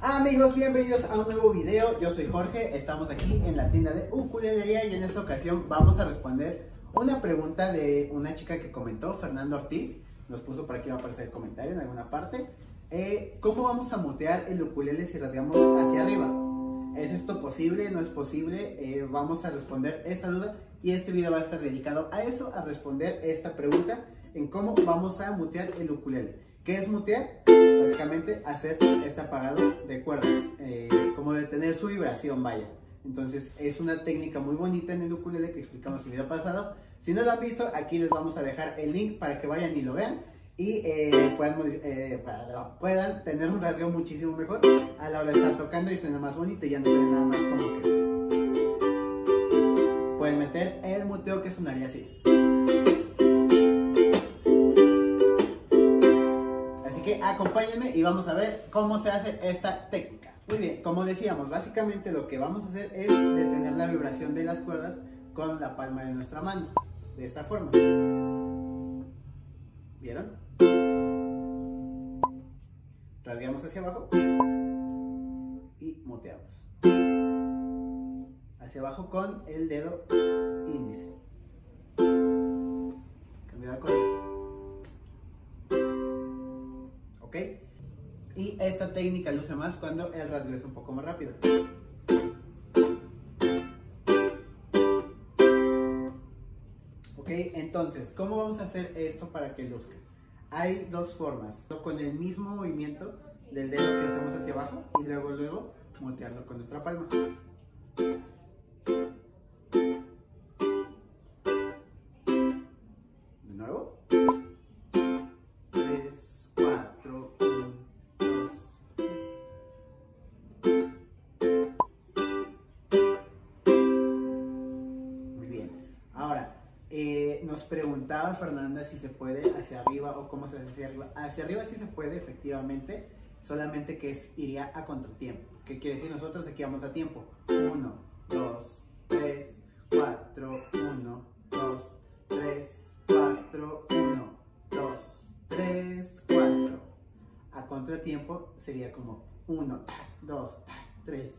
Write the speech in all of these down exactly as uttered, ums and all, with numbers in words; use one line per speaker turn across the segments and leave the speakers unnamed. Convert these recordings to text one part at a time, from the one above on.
Amigos, bienvenidos a un nuevo video. Yo soy Jorge, estamos aquí en la tienda de ukulelería y en esta ocasión vamos a responder una pregunta de una chica que comentó, Fernando Ortiz. Nos puso por aquí, va a aparecer el comentario en alguna parte. Eh, ¿Cómo vamos a mutear el ukulele si rasgamos hacia arriba? ¿Es esto posible? ¿No es posible? Eh, vamos a responder esa duda y este video va a estar dedicado a eso, a responder esta pregunta en cómo vamos a mutear el ukulele. ¿Qué es mutear? Básicamente hacer este apagado de cuerdas, eh, como detener su vibración, vaya. Entonces es una técnica muy bonita en el ukulele que explicamos en el video pasado. Si no lo han visto, aquí les vamos a dejar el link para que vayan y lo vean y eh, puedan, eh, puedan tener un rasgueo muchísimo mejor a la hora de estar tocando y suena más bonito y ya no suena nada más como que... Pueden meter el muteo que sonaría así. Acompáñenme y vamos a ver cómo se hace esta técnica. Muy bien, como decíamos, básicamente lo que vamos a hacer es detener la vibración de las cuerdas con la palma de nuestra mano, de esta forma. ¿Vieron? Rasgueamos hacia abajo y muteamos. Hacia abajo con el dedo índice. Cambio de acorde. ¿Ok? Y esta técnica luce más cuando el rasgueo es un poco más rápido. Ok, entonces, ¿cómo vamos a hacer esto para que luzca? Hay dos formas. Con el mismo movimiento del dedo que hacemos hacia abajo y luego, luego, mutearlo con nuestra palma. De nuevo. Nos preguntaba Fernanda si se puede hacia arriba o cómo se hace hacia arriba. Hacia arriba sí se puede, efectivamente, solamente que es, iría a contratiempo. ¿Qué quiere decir? Nosotros aquí vamos a tiempo. uno, dos, tres, cuatro, uno, dos, tres, cuatro, uno, dos, tres, cuatro. A contratiempo sería como uno, dos, tres,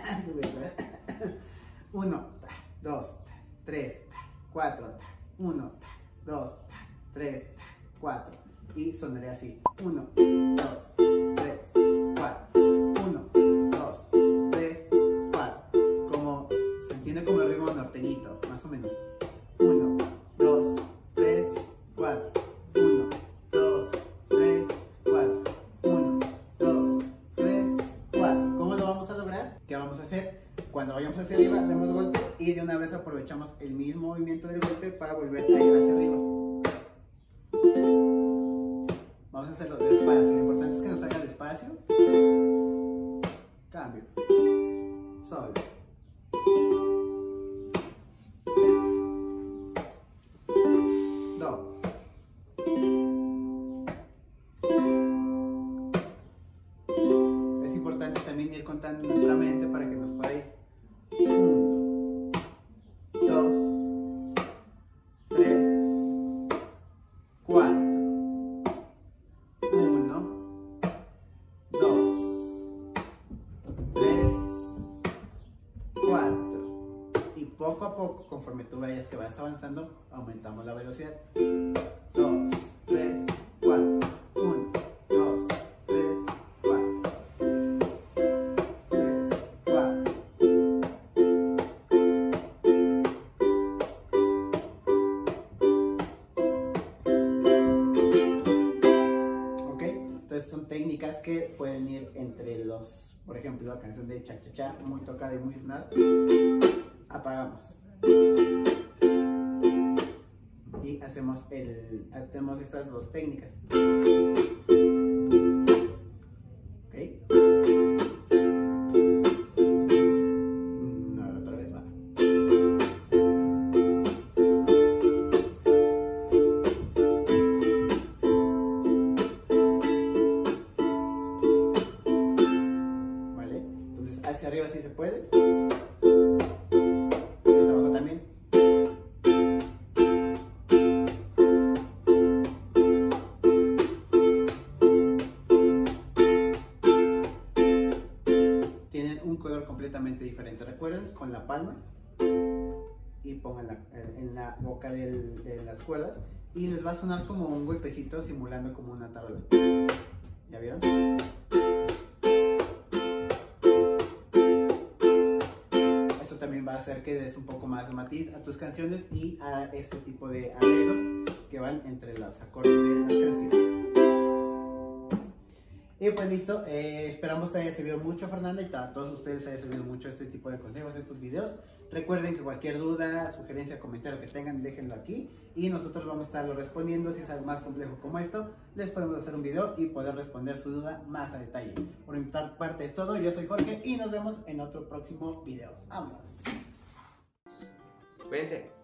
uno, dos, tres, cuatro, uno, dos, tres, cuatro. Y sonaría así. uno, dos, tres, cuatro. uno, dos, tres, cuatro. Como se entiende como el ritmo norteñito, más o menos. uno, dos, tres, cuatro. uno, dos, tres, cuatro. uno, dos, tres, cuatro. ¿Cómo lo vamos a lograr? ¿Qué vamos a hacer? Cuando vayamos hacia arriba, demos golpe y de una vez aprovechamos el mismo movimiento del golpe para volver a ir hacia arriba. Vamos a hacerlo despacio. Lo importante es que nos salga despacio. Cambio. Sol. Do. Es importante también ir contando en nuestra mente para que nos pueda ir. uno, dos, tres, cuatro. uno, dos, tres, cuatro. Y poco a poco, conforme tú veas que vas avanzando, aumentamos la velocidad. dos, tres, cuatro. uno, dos, tres, cuatro. Son técnicas que pueden ir entre los, por ejemplo, la canción de Cha Cha Cha, muy tocada y muy sonada. Apagamos. Y hacemos, el, hacemos estas dos técnicas. ¿Ok? No, otra vez va. Hacia arriba sí se puede. Hacia abajo también. color completamente diferente. Recuerden, con la palma y pongan la, en la boca del, de las cuerdas y les va a sonar como un golpecito simulando como una tarola. ¿Ya vieron? Eso también va a hacer que des un poco más de matiz a tus canciones y a este tipo de arreglos que van entre los acordes de las canciones. Y pues listo, eh, esperamos te haya servido mucho, Fernanda, y a todos ustedes les haya servido mucho este tipo de consejos, estos videos. Recuerden que cualquier duda, sugerencia, comentario que tengan, déjenlo aquí y nosotros vamos a estarlo respondiendo. Si es algo más complejo como esto, les podemos hacer un video y poder responder su duda más a detalle. Por mi parte es todo, yo soy Jorge y nos vemos en otro próximo video. ¡Vamos!
Cuídense.